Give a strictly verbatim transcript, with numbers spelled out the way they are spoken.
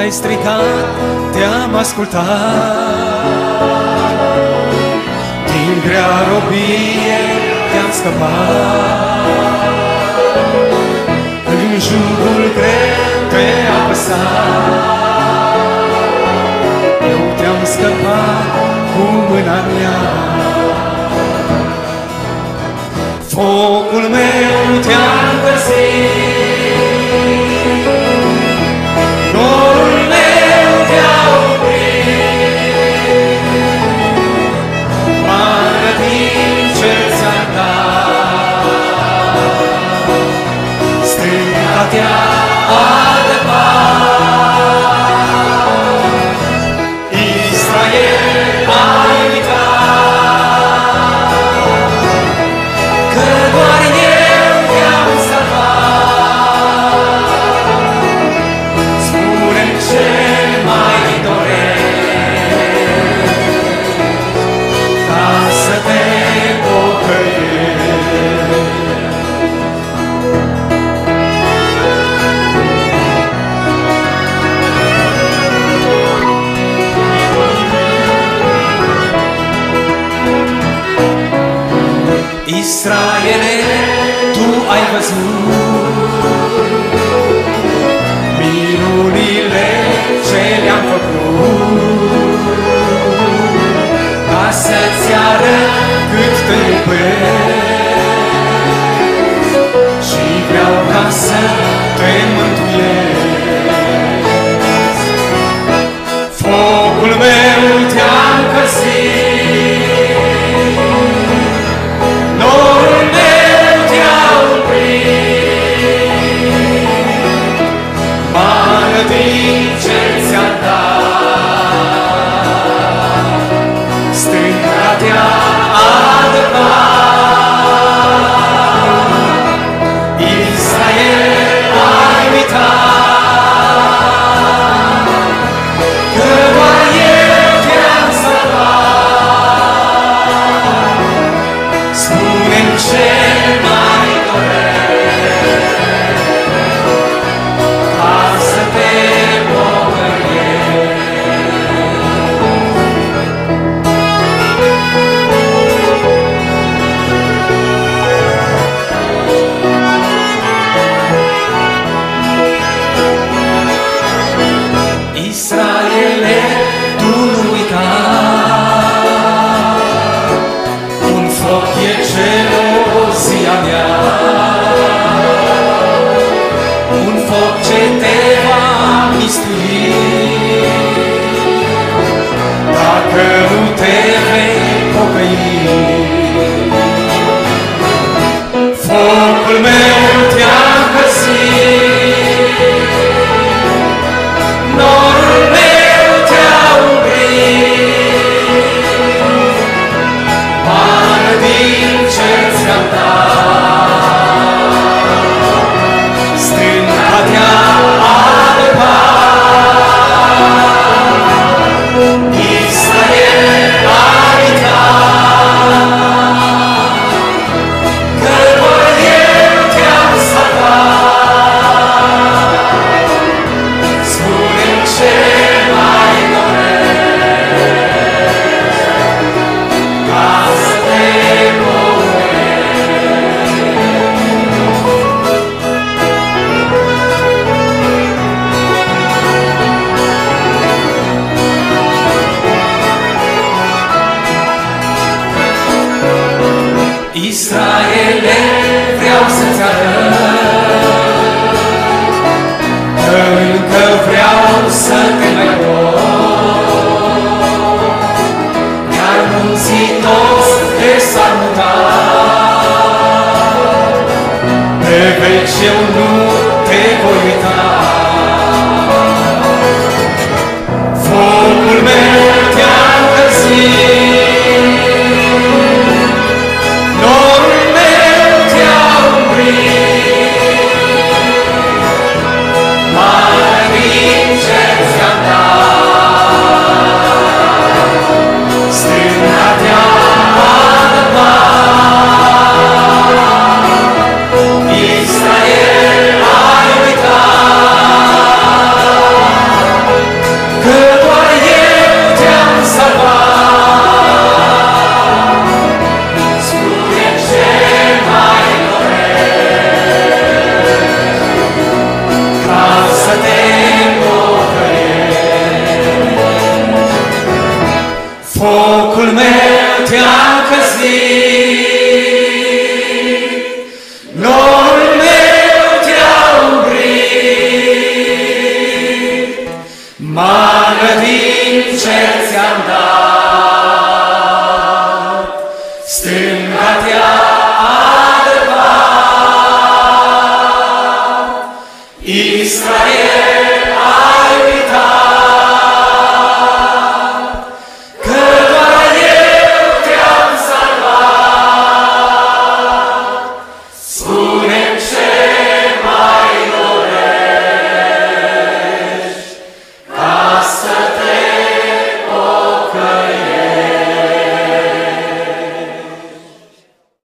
ai strigat, te-am ascultat. Din grea robie te-am scăpat. În jugul greu te-a apăsat. Eu te-am scăpat cu mâna mea. Focul meu te-a încălzit, norul meu te-a oprit, mană din ce ți-a dat, stânga te-a adăpat. Israel, ai uitat că doar eu te-am salvat. Spune-mi ce mai dorești ca să te pocăiești. Israele, tu ai văzut minunile ce le-am făcut, ca să-ți arăt cât te iubesc și vreau ca să te mântuiesc. Focul meu te-a încălzit, norul meu te-a oprit, mană din ce ți-a dat, stânga te-a adăpat. Israel, ai uitat că doar eu te-am salvat. Spune-mi ce mai dorești ca să te pocăiești. Israele, tu nu uita, un foc e gelozia mea, un foc ce te va mistui, dacă nu te vei pocăi. Focul meu te-a încălzit, norul meu te-a umbrit, mană din ce ți-am dat, stânga te-a adăpat. Israel, ai uitat că doar eu te-am salvat. Spune-mi ce mai dorești ca să te pocăiești. Israele, vreau să-ți arăt că încă vreau să te mai pot, iar munții toți te s-ar muta, pe veci eu nu te voi uita. Focul meu te-a încălzit, norul meu te-a umbrit, mană din ce ți-am dat, stânga te-a adăpat. Israel, se